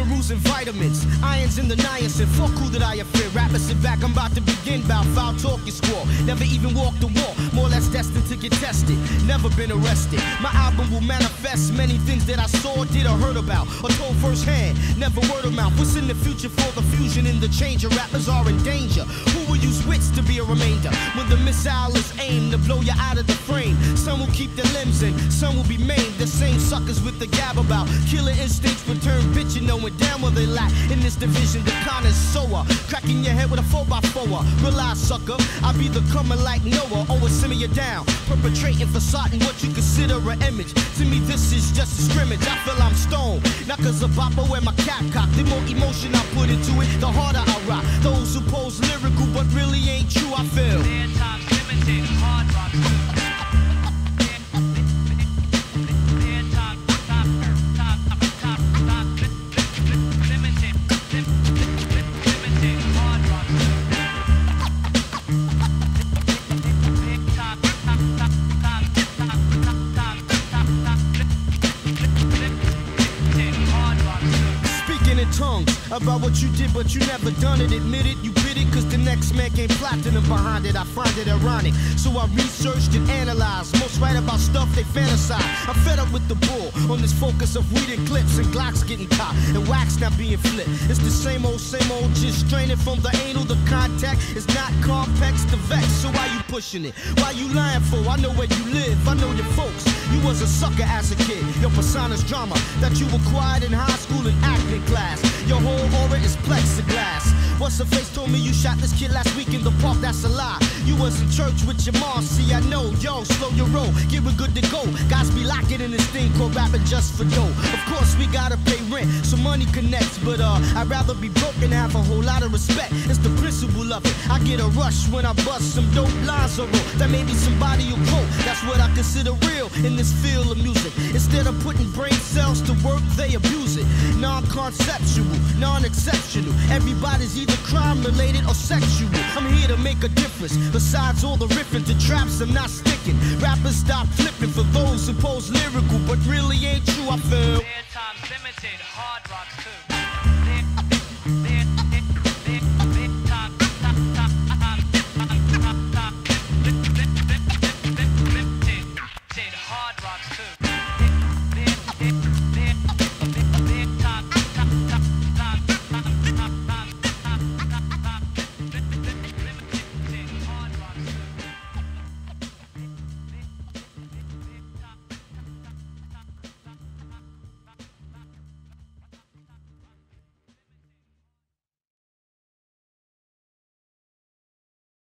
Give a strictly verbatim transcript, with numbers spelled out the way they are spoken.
minerals and vitamins, irons in the niacin. Fuck who that I fear. Rappers sit back, I'm about to begin. Bout foul talk and squall. Never even walked the wall. More or less destined to get tested. Never been arrested. My album will manifest many things that I saw, did, or heard about, or told firsthand. Never word of mouth. What's in the future for the fusion and the change? Your rappers are in danger. Who will use wits to be a remainder when the missile is aimed to blow you out of the frame? Some will keep their limbs in, some will be maimed. The same suckers with the gab about killer instincts return bitchin', knowing damn well they lack in this division. The connoisseur, cracking your head with a four by four. Realize, sucker, I be the coming like Noah, always simmer you down, perpetrating facade what you consider an image. To me, this is just a scrimmage. I feel I'm stoned, not cause of bopper wear my cap cock. The more emotion I put into it, the harder I rock. Those who pose lyrical but really ain't true, I feel. Their times limited, hard rock too. Tongues about what you did, but you never done it. Admit it, you bit it, cause the next man came platinum behind it. I find it ironic, so I researched and analyzed. Most write about stuff they fantasize. I'm fed up with the bull on this focus of weed and clips and Glocks getting caught and wax not being flipped. It's the same old, same old, just straining from the anal. The contact is not complex to vex. So why you pushing it? Why you lying for? I know where you live, I know your folks. You was a sucker as a kid. Your persona's drama that you acquired in high school and acting class. Your whole aura is plexiglass. What's her face told me you shot this kid last week in the park? That's a lie. You was in church with your mom. See, I know. Yo, slow your roll. Get we good to go. Guys be locking in this thing called rapping just for dough. Of course, we gotta pay rent, so money connects. But uh, I'd rather be broke and have a whole lot of respect. It's the principle of it. I get a rush when I bust some dope lines or roll. That maybe somebody will quote. That's what I consider real in this field of music. Instead of putting brain cells to work, they abuse it. Non-conceptual, non-exceptional. Everybody's either crime-related or sexual. I'm here to make a difference. Besides all the riffing to traps, I'm not sticking. Rappers stop flipping for those who pose lyrical, but really ain't true, I feel. Their times limited, hard rocks too.